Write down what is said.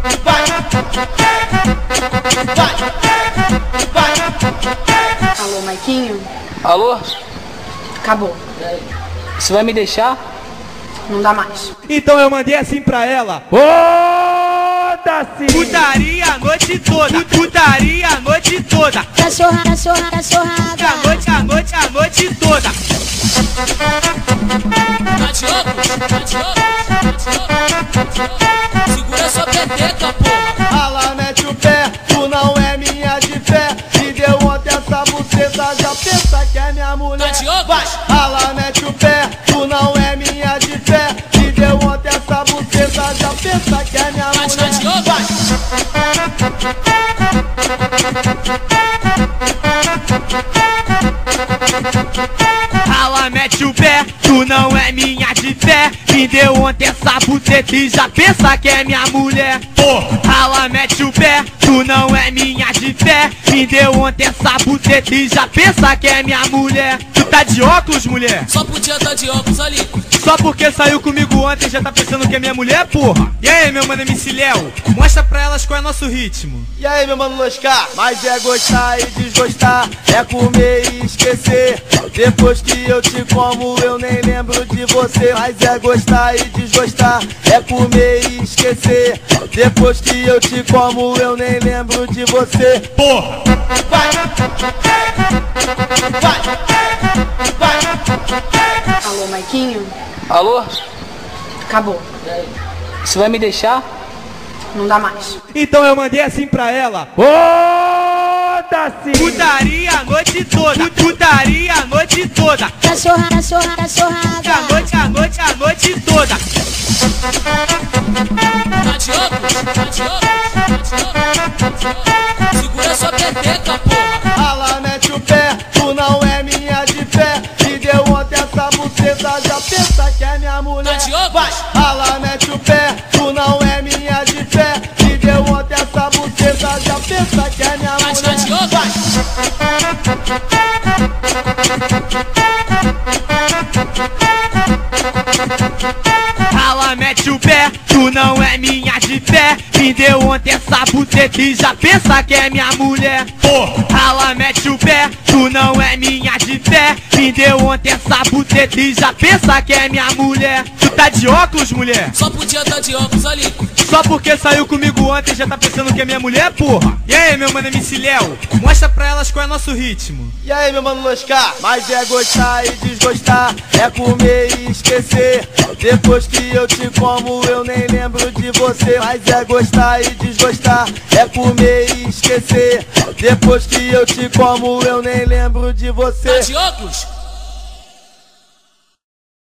Alô, Maiquinho? Alô? Acabou. Você vai me deixar? Não dá mais. Então eu mandei assim pra ela. Foda-se! Putaria a noite toda, putaria a noite toda. Cachorrada. A noite toda. Segura sua peteca, porra. Ela mete o pé, tu não é minha de fé. Me deu ontem essa buceta, já pensa que é minha mulher. Vai! Ela mete o pé, tu não é minha de fé. Me deu ontem essa buceta, já pensa que é minha mulher. Vai! Ela mete o pé, tu não é minha de fé. Me deu ontem essa buceta e já pensa que é minha mulher. Ela mete o pé, tu não é minha de fé. Me deu ontem essa buceta e já pensa que é minha mulher. Tu tá de óculos, mulher? Só podia tá de óculos ali. Só porque saiu comigo ontem já tá pensando que é minha mulher, porra? E aí, meu mano MC Léo, mostra pra elas qual é nosso ritmo. E aí, meu mano Loscar? Mas é gostar e desgostar, é comer e esquecer. Depois que eu te como, eu nem lembro de você. Mas é gostar e desgostar, é comer e esquecer. Depois que eu te como, eu nem lembro de você. Porra! Vai! Alô, Maiquinho? Alô? Acabou. Você vai me deixar? Não dá mais. Então eu mandei assim pra ela. Foda-se! Putaria a noite toda, putaria a noite toda. Cachorrada. A noite toda. Tá de óculos. Segura sua peteca, porra. Ela mete o pé, tu não é minha de fé. Me deu ontem essa buceta, já pensa que é minha mulher. Tá de óculos. Vai! Ela mete o pé, tu não é minha de fé. Me deu ontem essa buceta, já pensa que é minha mulher. Tá de óculos. Vai! Ela mete o pé, tu não é minha de fé. Me deu ontem essa buceta e já pensa que é minha mulher. Ela mete o pé, tu não é minha de fé. Me deu ontem essa buceta e já pensa que é minha mulher. Tu tá de óculos, mulher? Só podia tá de óculos ali. Só porque saiu comigo ontem já tá pensando que é minha mulher, porra? E aí, meu mano MC Léo, mostra pra elas qual é nosso ritmo. E aí, meu mano Loscar? Mas é gostar e desgostar, é comer e esquecer. Depois que eu te como, eu nem lembro de você. Mas é gostar e desgostar, é comer e esquecer. Depois que eu te como, eu nem lembro de você. Tá de óculos.